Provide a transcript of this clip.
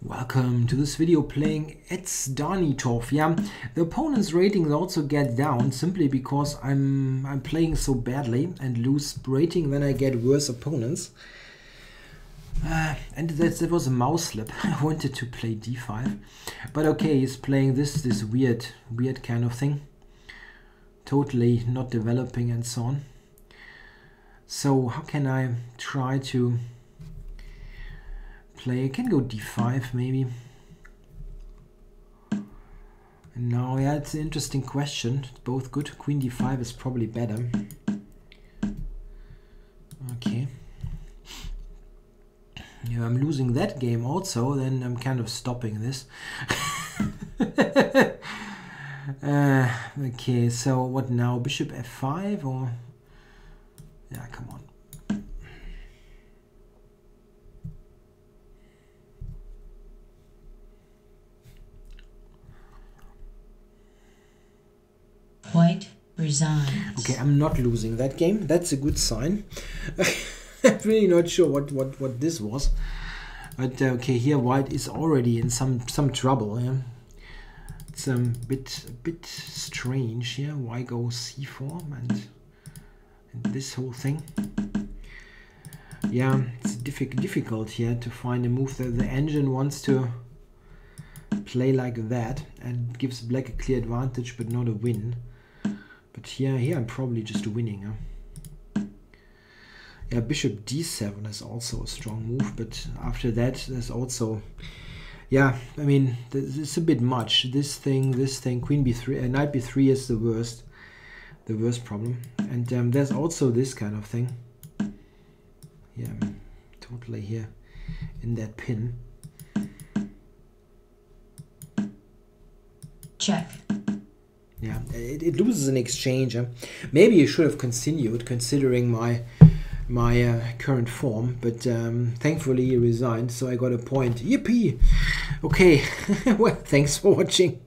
Welcome to this video playing Etzdanitov. Yeah, the opponent's ratings also get down simply because I'm playing so badly and lose rating, then I get worse opponents. And that was a mouse slip. I wanted to play d5, but okay, he's playing this weird kind of thing, totally not developing and so on. So how can I try to play? I can go d5 maybe. And now, yeah, it's an interesting question. It's both good. Queen d5 is probably better. Okay. Yeah, I'm losing that game also, then I'm kind of stopping this. Okay, so what now? Bishop f5 or... Yeah, come on. White resigns. Okay, I'm not losing that game. That's a good sign. I'm really not sure what this was. But okay, here white is already in some trouble. Yeah? It's a bit strange here. Why go c4 and this whole thing? Yeah, it's difficult here to find a move that the engine wants to play like that and gives black a clear advantage but not a win. But here I'm probably just winning. Huh? Yeah, bishop d7 is also a strong move, but after that there's also, yeah, I mean, it's a bit much. This thing, queen b3, knight b3 is the worst problem. And there's also this kind of thing. Yeah, I'm totally here in that pin. Check. Yeah, it loses an exchange. Maybe you should have continued considering my current form, but thankfully he resigned, so I got a point. Yippee! Okay, well, thanks for watching.